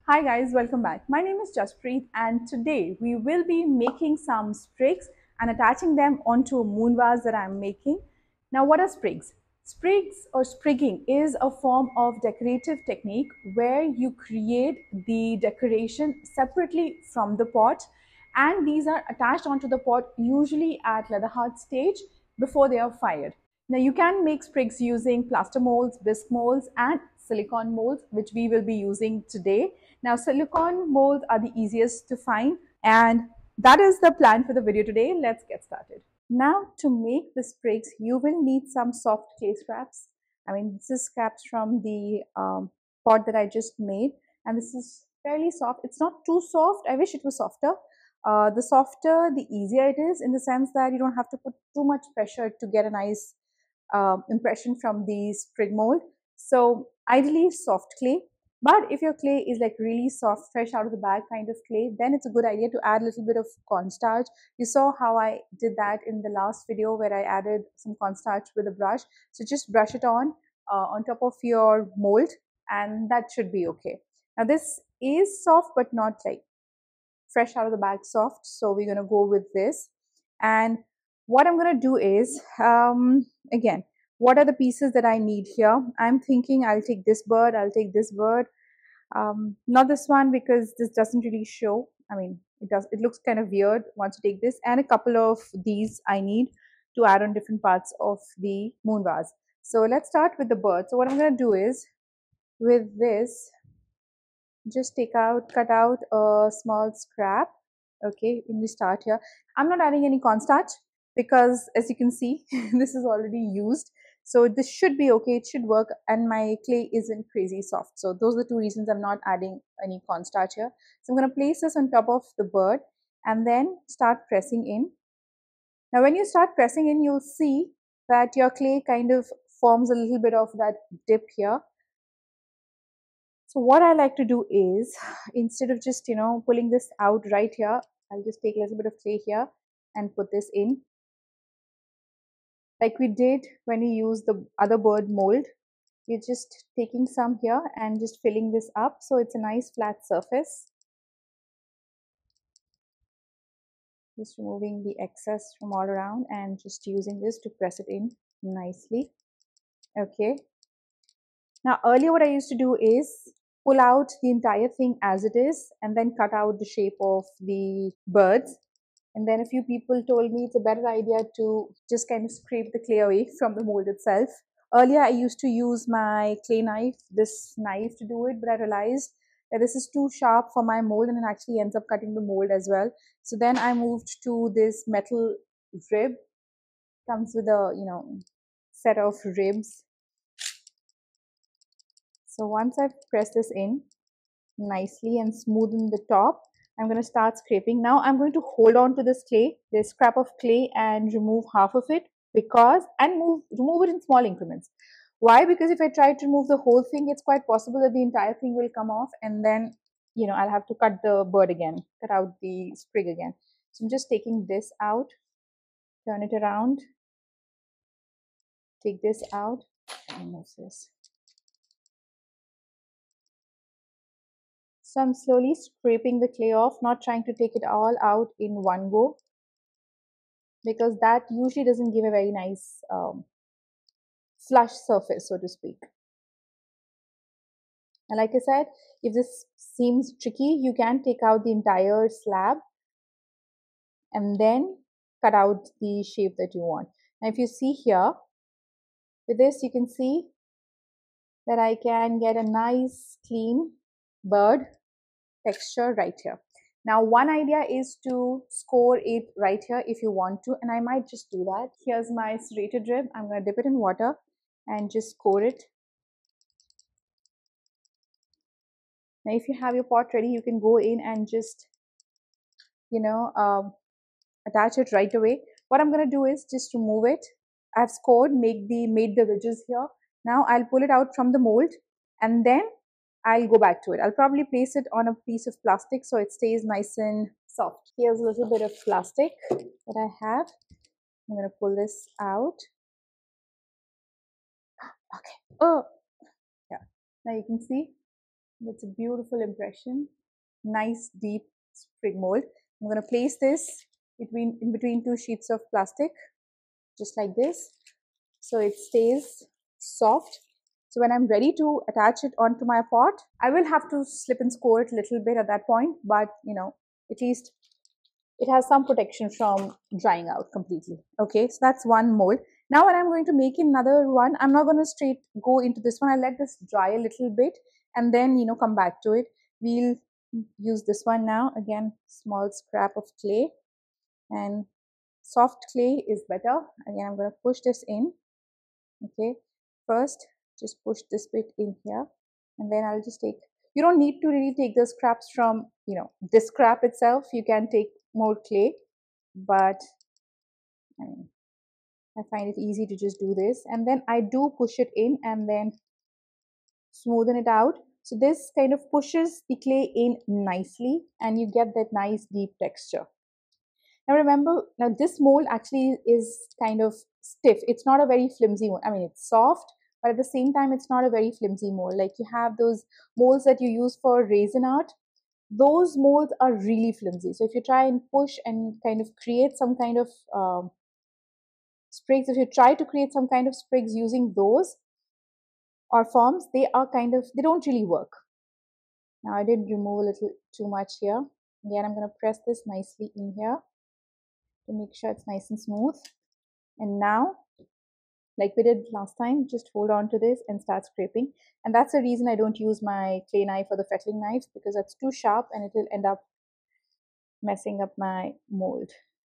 Hi guys, welcome back. My name is Jaspreet and today we will be making some sprigs and attaching them onto a moon vase that I'm making. Now what are sprigs? Sprigs or sprigging is a form of decorative technique where you create the decoration separately from the pot, and these are attached onto the pot usually at leather heart stage before they are fired. Now you can make sprigs using plaster molds, bisque molds and silicone molds, which we will be using today. Now silicone molds are the easiest to find, and that is the plan for the video today. Let's get started. Now to make the sprigs, you will need some soft clay scraps. This is scraps from the pot that I just made, and this is fairly soft. It's not too soft. I wish it was softer. The softer, the easier it is, in the sense that you don't have to put too much pressure to get a nice impression from the sprig mold. So ideally soft clay. But if your clay is like really soft, fresh out of the bag kind of clay, then it's a good idea to add a little bit of cornstarch. You saw how I did that in the last video where I added some cornstarch with a brush. So just brush it on top of your mold, and that should be okay. Now this is soft but not like fresh out of the bag soft, so we're going to go with this. And what I'm going to do is, again, what are the pieces that I need here? I'm thinking I'll take this bird, I'll take this bird, not this one because this doesn't really show. It looks kind of weird once you take this, and a couple of these I need to add on different parts of the moon vase. So let's start with the bird. So what I'm going to do is, with this, just cut out a small scrap. Okay, when we start here, I'm not adding any cornstarch because, as you can see, this is already used, so this should be okay, it should work, and my clay isn't crazy soft. So those are the two reasons I'm not adding any cornstarch here. So I'm going to place this on top of the bird and then start pressing in. Now when you start pressing in, you'll see that your clay kind of forms a little bit of that dip here. So what I like to do is, instead of just, pulling this out right here, I'll just take a little bit of clay here and put this in. Like we did when we used the other bird mold. We're just taking some here and just filling this up so it's a nice flat surface. Just removing the excess from all around and just using this to press it in nicely. Okay. Now earlier what I used to do is pull out the entire thing as it is and then cut out the shape of the birds. And then a few people told me it's a better idea to just kind of scrape the clay away from the mold itself. Earlier I used to use my clay knife, this knife, to do it, but I realized that this is too sharp for my mold and it actually ends up cutting the mold as well. So then I moved to this metal rib. Comes with a set of ribs. So once I've pressed this in nicely and smoothen the top, I'm going to start scraping. Now I'm going to hold on to this scrap of clay, and remove half of it, remove it in small increments. Why? Because if I try to remove the whole thing, it's quite possible that the entire thing will come off, and then I'll have to cut the bird again, cut out the sprig again. So I'm just taking this out, turn it around, take this out, and move this. So I'm slowly scraping the clay off, not trying to take it all out in one go, because that usually doesn't give a very nice flush surface, so to speak. And like I said, if this seems tricky, you can take out the entire slab and then cut out the shape that you want. Now if you see here, with this you can see that I can get a nice clean bird texture right here. Now one idea is to score it right here if you want to, and I might just do that. Here's my serrated rib. I'm going to dip it in water and just score it. Now if you have your pot ready, you can go in and just attach it right away. What I'm going to do is just remove it. I've scored, made the ridges here. Now I'll pull it out from the mold and then I'll go back to it. I'll probably place it on a piece of plastic so it stays nice and soft. Here's a little bit of plastic that I have. I'm going to pull this out. Okay. Oh, yeah. Now you can see That's a beautiful impression. Nice deep sprig mold. I'm going to place this in between two sheets of plastic, just like this, so it stays soft. So when I'm ready to attach it onto my pot, I will have to slip and score it a little bit at that point, but at least it has some protection from drying out completely. Okay, so that's one mold. Now when I'm going to make another one, I'm not going to straight go into this one. I'll let this dry a little bit and then come back to it. We'll use this one now. Again, small scrap of clay, and soft clay is better. Again, I'm going to push this in. Okay, first just push this bit in here, and then I'll just take, you don't need to really take the scraps from this scrap itself. You can take more clay, but I find it easy to just do this, and then I do push it in and then smoothen it out. So this kind of pushes the clay in nicely and you get that nice deep texture. Now remember, now this mold actually is kind of stiff. It's not a very flimsy mold. I mean, it's soft, but at the same time, it's not a very flimsy mold. Like you have those molds that you use for resin art. Those molds are really flimsy. So if you try and push and kind of create some kind of sprigs, if you try to create some kind of sprigs using those or forms, they don't really work. Now I did remove a little too much here. Again, I'm going to press this nicely in here to make sure it's nice and smooth. And now, like we did last time, just hold on to this and start scraping. And that's the reason I don't use my clay knife or the fettling knife, because that's too sharp and it will end up messing up my mold.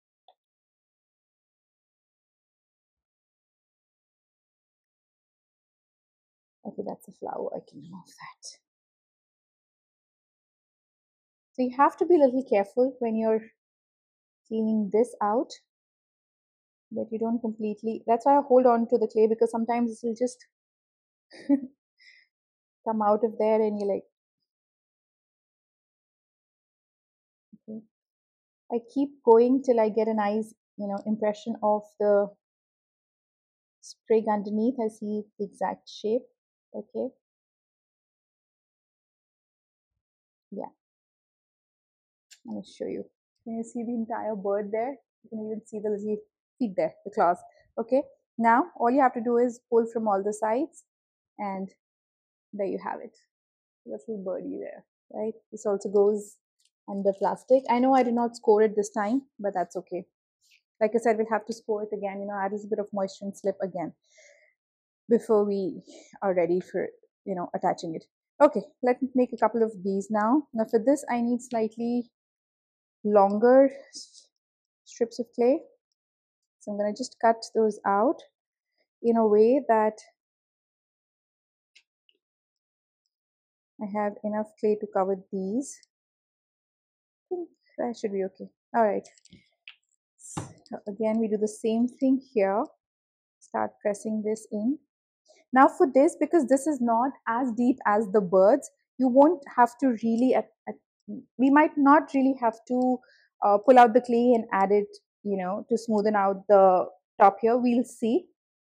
Okay, that's a flower. I can remove that. So you have to be a little careful when you're cleaning this out, that you don't completely, that's why I hold on to the clay, because sometimes it will just come out of there and you're like, okay. I keep going till I get a nice, impression of the sprig underneath. I see the exact shape. Okay. Yeah. Let me show you. Can you see the entire bird there? You can even see the little feet there, the claws. Okay. Now all you have to do is pull from all the sides, and there you have it. Little birdie there, right? This also goes under plastic. I know I did not score it this time, but that's okay. Like I said, we'll have to score it again, add a little bit of moisture and slip again before we are ready for, attaching it. Okay, let me make a couple of these now. Now for this, I need slightly longer strips of clay. So I'm going to just cut those out in a way that I have enough clay to cover these. I think that should be okay. All right. So again, we do the same thing here. Start pressing this in. Now for this, because this is not as deep as the birds, you won't have to really, we might not really have to pull out the clay and add it, to smoothen out the top here. We'll see.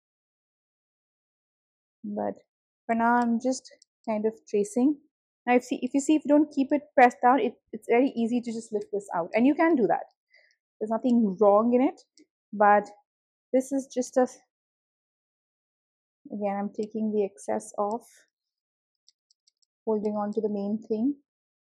But for now, I'm just kind of tracing. Now, if you see, if you don't keep it pressed down, it's very easy to just lift this out. And you can do that. There's nothing wrong in it. But this is just a, again, I'm taking the excess off, holding on to the main thing.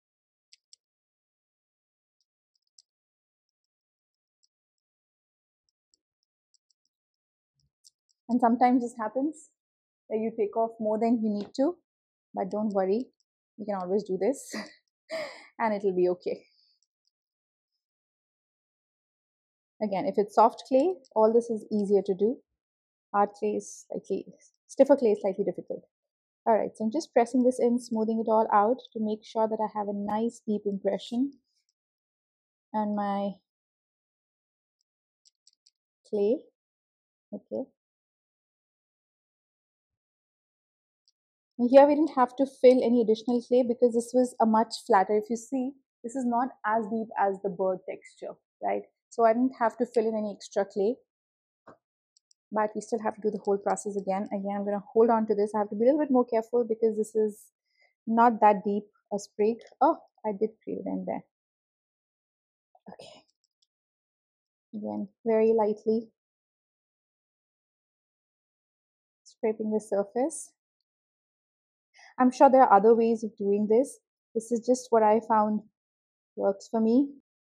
And sometimes this happens that you take off more than you need to, but don't worry, you can always do this and it'll be okay. Again, if it's soft clay, all this is easier to do. Hard clay is slightly, stiffer clay is slightly difficult. All right, so I'm just pressing this in, smoothing it all out to make sure that I have a nice deep impression on my clay. Okay. And here we didn't have to fill any additional clay because this was a much flatter. If you see, this is not as deep as the bird texture, right? So I didn't have to fill in any extra clay, but we still have to do the whole process again. Again, I'm going to hold on to this. I have to be a little bit more careful because this is not that deep a sprig. Oh, I did create it in there. Okay. Again, very lightly scraping the surface. I'm sure there are other ways of doing this. This is just what I found works for me.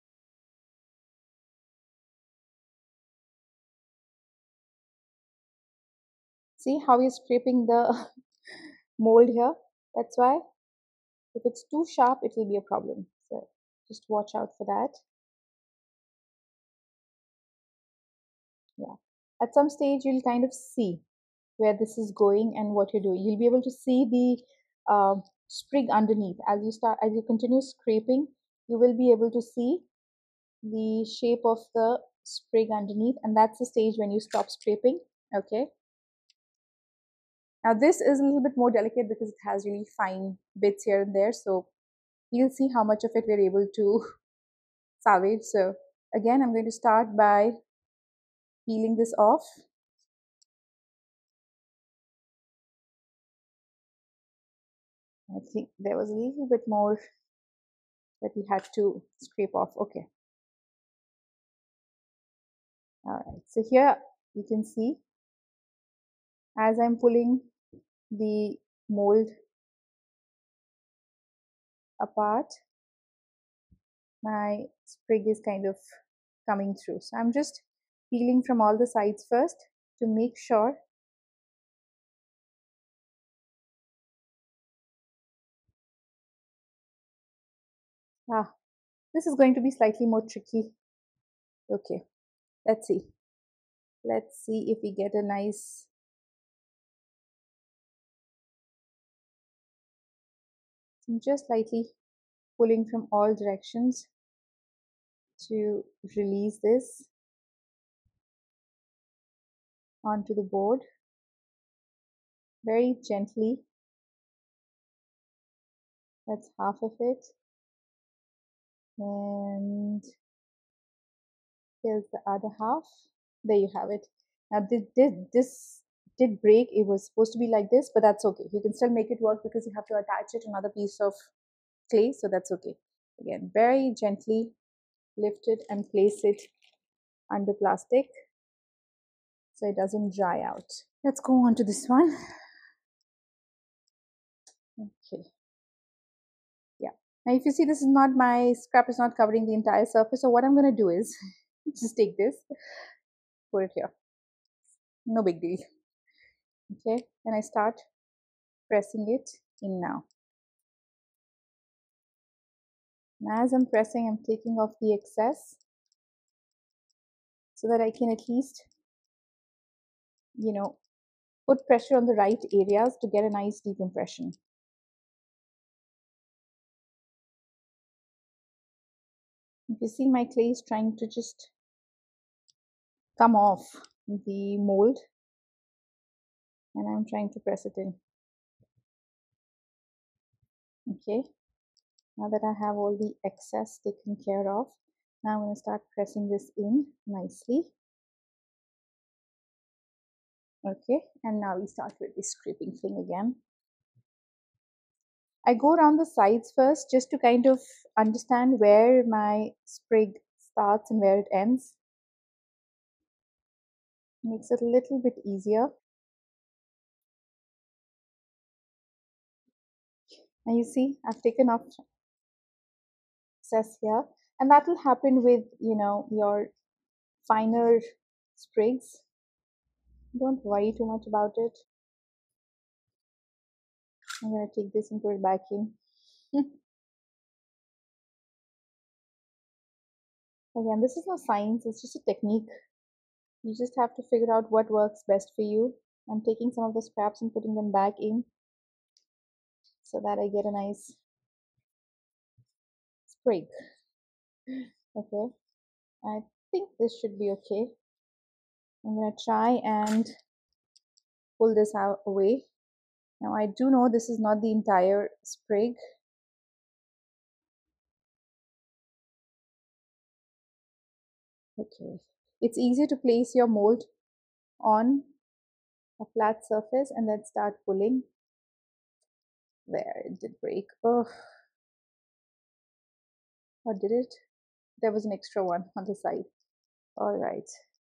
See how we're scraping the mold here? That's why. If it's too sharp, it will be a problem. So just watch out for that. Yeah. At some stage, you'll kind of see where this is going and what you're doing. You'll be able to see the sprig underneath. As you continue scraping, you will be able to see the shape of the sprig underneath, and that's the stage when you stop scraping. Okay. Now this is a little bit more delicate because it has really fine bits here and there. So you'll see how much of it we're able to salvage. So again, I'm going to start by peeling this off. I think there was a little bit more that we had to scrape off. Okay. All right. So here you can see as I'm pulling the mold apart, my sprig is kind of coming through. So I'm just peeling from all the sides first to make sure this is going to be slightly more tricky. Okay, let's see. Let's see if we get a nice I'm just lightly pulling from all directions to release this onto the board very gently. That's half of it. And here's the other half. There you have it. Now this did break. It was supposed to be like this, but that's okay. You can still make it work because you have to attach it to another piece of clay, so that's okay. Again, very gently lift it and place it under plastic so it doesn't dry out. Let's go on to this one. Okay. Yeah. Now if you see, this is not, my scrap is not covering the entire surface. So what I'm going to do is just take this, put it here. No big deal. Okay. And I start pressing it in now. And as I'm pressing, I'm taking off the excess so that I can at least, put pressure on the right areas to get a nice decompression. If you see, my clay is trying to just come off the mold and I'm trying to press it in. Okay, now that I have all the excess taken care of, now I'm going to start pressing this in nicely. Okay, and now we start with the scraping thing again. I go around the sides first just to kind of understand where my sprig starts and where it ends. Makes it a little bit easier. And you see, I've taken off excess here, and that will happen with, your finer sprigs. Don't worry too much about it. I'm going to take this and put it back in. Again, this is no science, it's just a technique. You just have to figure out what works best for you. I'm taking some of the scraps and putting them back in so that I get a nice sprig. Okay, I think this should be okay. I'm going to try and pull this out away. Now I do know this is not the entire sprig. Okay, it's easier to place your mold on a flat surface and then start pulling. There, it did break. Oh, or did it? There was an extra one on the side. All right.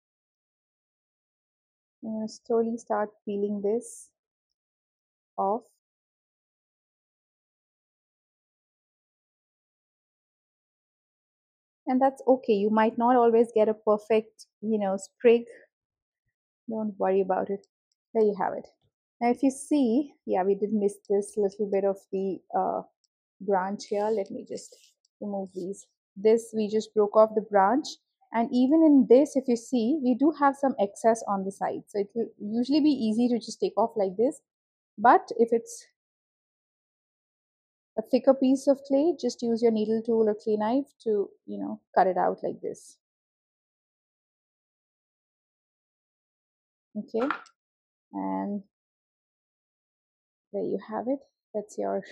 I'm going to slowly start peeling this off. And that's okay. You might not always get a perfect, sprig. Don't worry about it. There you have it. Now, if you see, yeah, we did miss this little bit of the branch here. Let me just remove these. This, we just broke off the branch. And even in this, if you see, we do have some excess on the side. So it will usually be easy to just take off like this. But if it's a thicker piece of clay, just use your needle tool or clay knife to, cut it out like this. Okay, and there you have it. That's your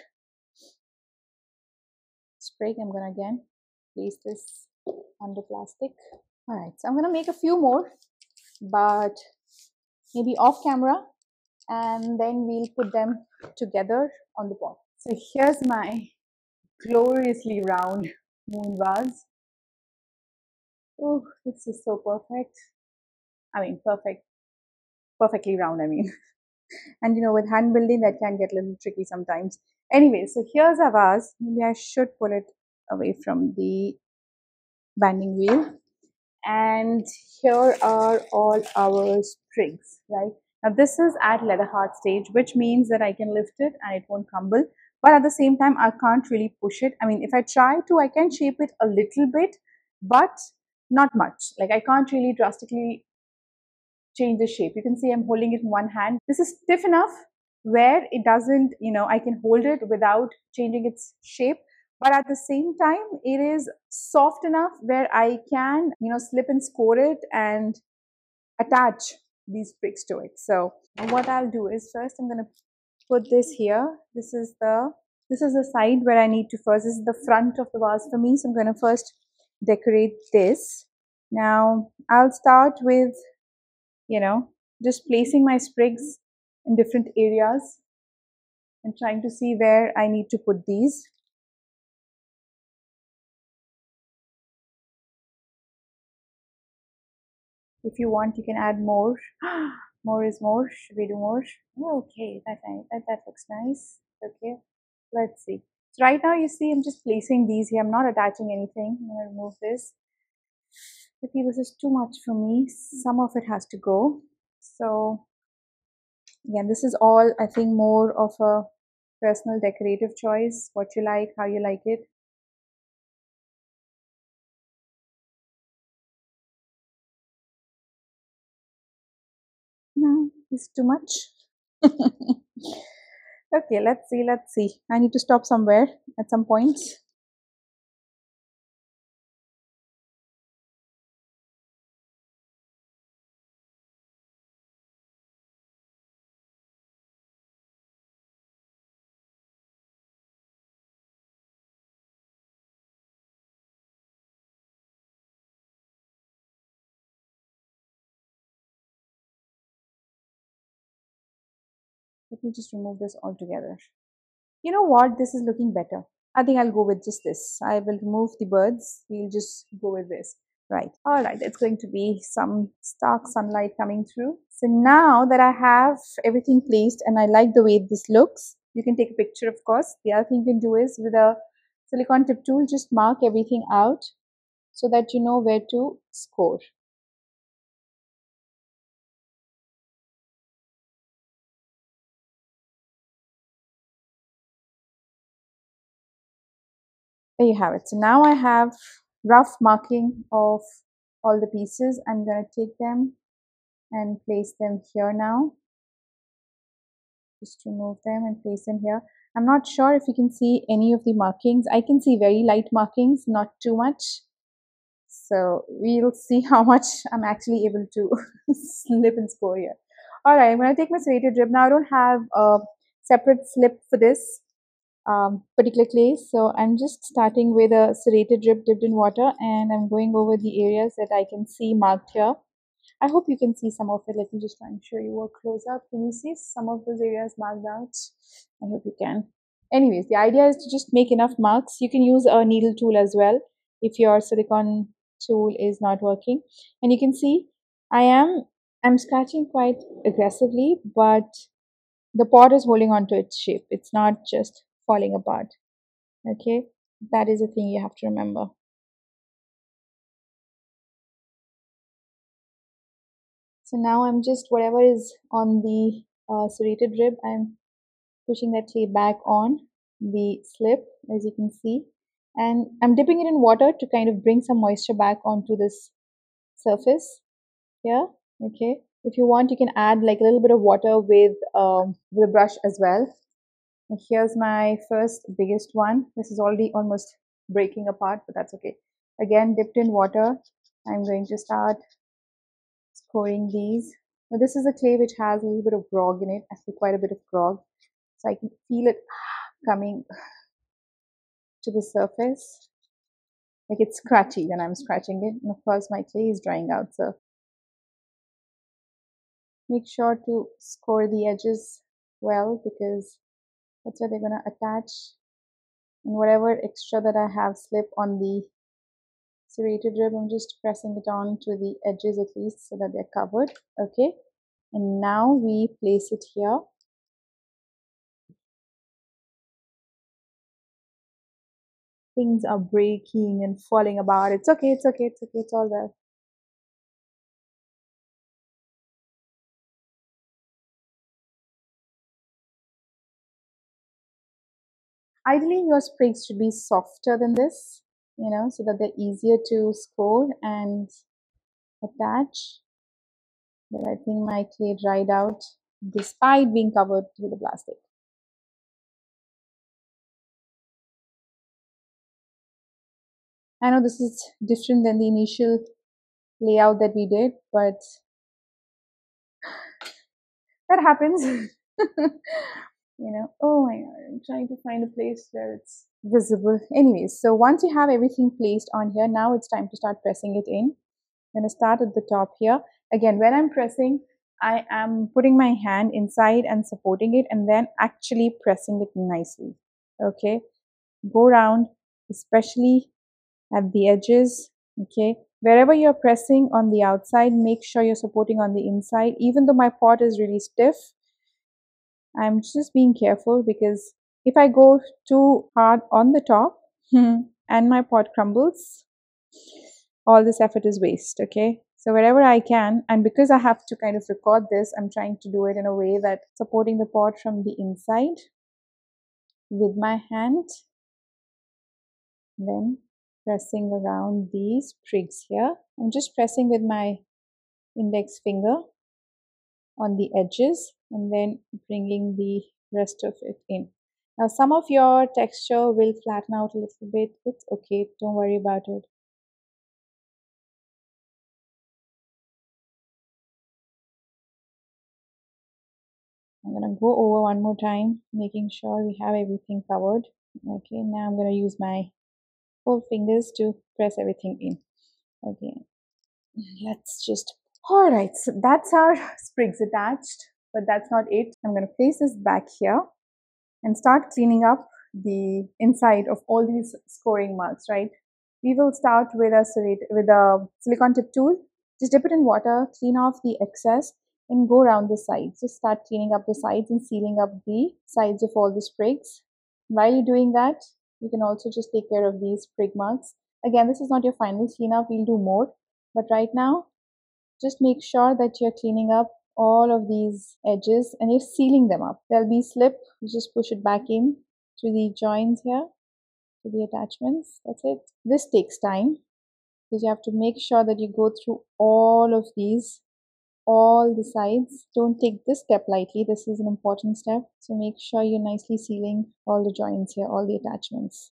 sprig. I'm gonna again place this on the plastic. All right, so I'm gonna make a few more, but maybe off camera, and then we'll put them together on the pot. So here's my gloriously round moon vase. Oh, this is so perfect. I mean, perfectly round, I mean. And with hand building, that can get a little tricky sometimes. Anyway, so here's our vase. Maybe I should pull it away from the binding wheel. And here are all our sprigs, right? Now this is at leather heart stage, which means that I can lift it and it won't crumble. But at the same time, I can't really push it. I mean, if I try to, I can shape it a little bit, but not much. Like I can't really drastically change the shape. You can see I'm holding it in one hand. This is stiff enough where it doesn't, I can hold it without changing its shape. But at the same time, it is soft enough where I can, slip and score it and attach these sprigs to it. So what I'll do is first I'm going to put this here. This is the side where I need to first. This is the front of the vase for me. So I'm going to first decorate this. Now I'll start with just placing my sprigs in different areas and trying to see where I need to put these. If you want, you can add more. More is more. Should we do more? Okay, that looks nice. Okay, let's see. So right now, you see, I'm just placing these here. I'm not attaching anything. I'm going to remove this. Okay, this is too much for me. Some of it has to go. So again, this is all, I think, more of a personal decorative choice. What you like, how you like it. No, it's too much. Okay, let's see. I need to stop somewhere at some point. Let me just remove this altogether. You know what? This is looking better. I think I'll go with just this. I will remove the birds. We'll just go with this. Right. All right. It's going to be some stark sunlight coming through. So now that I have everything placed and I like the way this looks, you can take a picture, of course. The other thing you can do is with a silicone tip tool, just mark everything out so that you know where to score. There you have it. So now I have rough marking of all the pieces. I'm going to take them and place them here now. Just remove them and place them here. I'm not sure if you can see any of the markings. I can see very light markings, not too much. So we'll see how much I'm actually able to slip and score here. All right, I'm going to take my serrated rib. Now I don't have a separate slip for this particular clay. So I'm just starting with a serrated rib dipped in water and I'm going over the areas that I can see marked here. I hope you can see some of it. Let me just try and show you more close up. Can you see some of those areas marked out? I hope you can. Anyways, the idea is to just make enough marks. You can use a needle tool as well if your silicone tool is not working. And you can see I'm scratching quite aggressively, but the pot is holding on to its shape. It's not just falling apart. Okay, that is a thing you have to remember. So now I'm just whatever is on the serrated rib, I'm pushing that clay back on the slip, as you can see, and I'm dipping it in water to kind of bring some moisture back onto this surface here. Okay, if you want, you can add like a little bit of water with a brush as well. And here's my first biggest one. This is already almost breaking apart, but that's okay. Again, dipped in water. I'm going to start scoring these. Now, this is a clay which has a little bit of grog in it, actually quite a bit of grog. So I can feel it coming to the surface. Like it's scratchy when I'm scratching it. And of course, my clay is drying out. So make sure to score the edges well because that's where they're going to attach. And whatever extra that I have slip on the serrated rib, I'm just pressing it on to the edges at least so that they're covered. Okay, and now we place it here. Things are breaking and falling apart. It's okay, it's okay, it's okay, it's all there. Ideally, your sprigs should be softer than this, so that they're easier to score and attach. But I think my clay dried out despite being covered with the plastic. I know this is different than the initial layout that we did, but that happens. Oh my god, I'm trying to find a place where it's visible. Anyways, so once you have everything placed on here, now it's time to start pressing it in. I'm going to start at the top here. Again, when I'm pressing, I am putting my hand inside and supporting it and then actually pressing it nicely. Okay, go around, especially at the edges. Okay, wherever you're pressing on the outside, make sure you're supporting on the inside. Even though my pot is really stiff, I'm just being careful because if I go too hard on the top and my pot crumbles, all this effort is waste. Okay, so wherever I can, and because I have to kind of record this, I'm trying to do it in a way that supporting the pot from the inside with my hand, then pressing around these sprigs here. I'm just pressing with my index finger on the edges and then bringing the rest of it in. Now some of your texture will flatten out a little bit. It's okay, don't worry about it. I'm going to go over one more time, making sure we have everything covered. Okay, now I'm going to use my 4 fingers to press everything in. Okay, let's just, all right, so that's our sprigs attached, but that's not it. I'm going to place this back here and start cleaning up the inside of all these scoring marks, right? We will start with a silicone tip tool. Just dip it in water, clean off the excess, and go around the sides. Just start cleaning up the sides and sealing up the sides of all the sprigs. While you're doing that, you can also just take care of these sprig marks. Again, this is not your final cleanup, we'll do more. But right now, just make sure that you're cleaning up all of these edges and you're sealing them up. There'll be slip, you just push it back in to the joints here, to the attachments. That's it. This takes time because you have to make sure that you go through all of these, all the sides. Don't take this step lightly. This is an important step. So make sure you're nicely sealing all the joints here, all the attachments.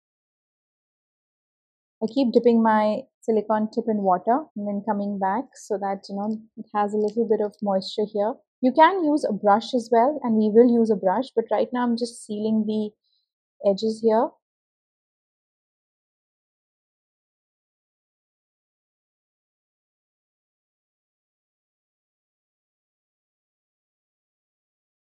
I keep dipping my silicone tip in water and then coming back so that it has a little bit of moisture here. You can use a brush as well, and we will use a brush, but right now I'm just sealing the edges here.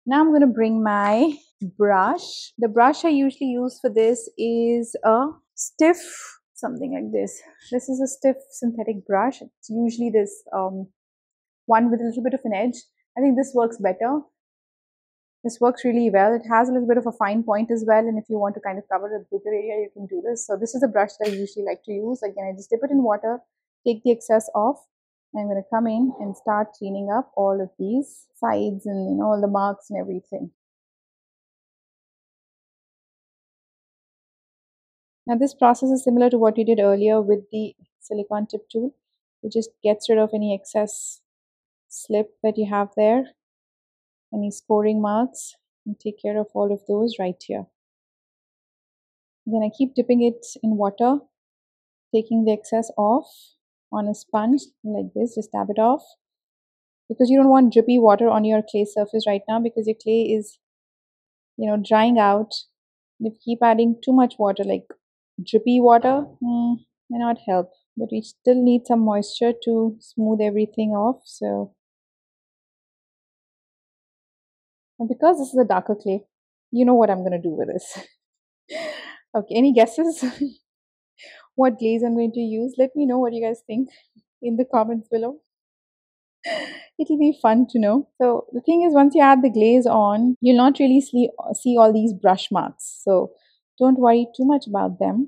Now I'm going to bring my brush. The brush I usually use for this is a stiff, something like this. This is a stiff synthetic brush. It's usually this one with a little bit of an edge. I think this works better. This works really well. It has a little bit of a fine point as well, and if you want to kind of cover a bigger area, you can do this. So this is a brush that I usually like to use. Again, I just dip it in water, take the excess off, and I'm going to come in and start cleaning up all of these sides and all the marks and everything. Now this process is similar to what we did earlier with the silicone tip tool. It just gets rid of any excess slip that you have there, any scoring marks, and take care of all of those right here. Then I keep dipping it in water, taking the excess off on a sponge like this, just dab it off, because you don't want drippy water on your clay surface right now, because your clay is drying out. If you keep adding too much water, like drippy water, may not help, but we still need some moisture to smooth everything off. So, and because this is a darker clay, you know what I'm going to do with this. Okay, any guesses what glaze I'm going to use? Let me know what you guys think in the comments below. It'll be fun to know. So the thing is, once you add the glaze on, you'll not really see all these brush marks. So don't worry too much about them.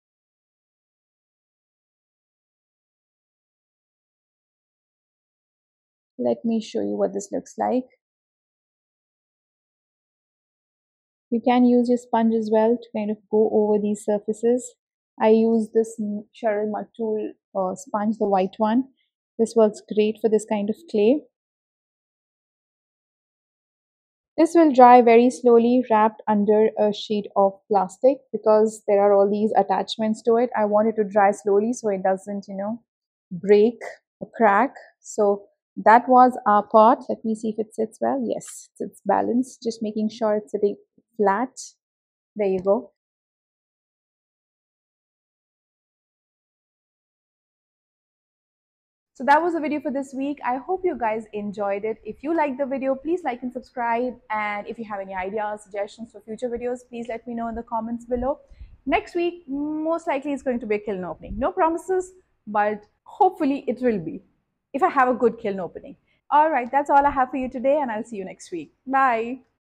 Let me show you what this looks like. You can use your sponge as well to kind of go over these surfaces. I use this Cheryl Mud Tool sponge, the white one. This works great for this kind of clay. This will dry very slowly, wrapped under a sheet of plastic, because there are all these attachments to it. I want it to dry slowly so it doesn't, break or crack. So that was our pot. Let me see if it sits well. Yes, it's balanced. Just making sure it's sitting flat. There you go. So that was the video for this week. I hope you guys enjoyed it. If you liked the video, please like and subscribe. And if you have any ideas, suggestions for future videos, please let me know in the comments below. Next week, most likely it's going to be a kiln opening. No promises, but hopefully it will be, if I have a good kiln opening. All right, that's all I have for you today, and I'll see you next week. Bye.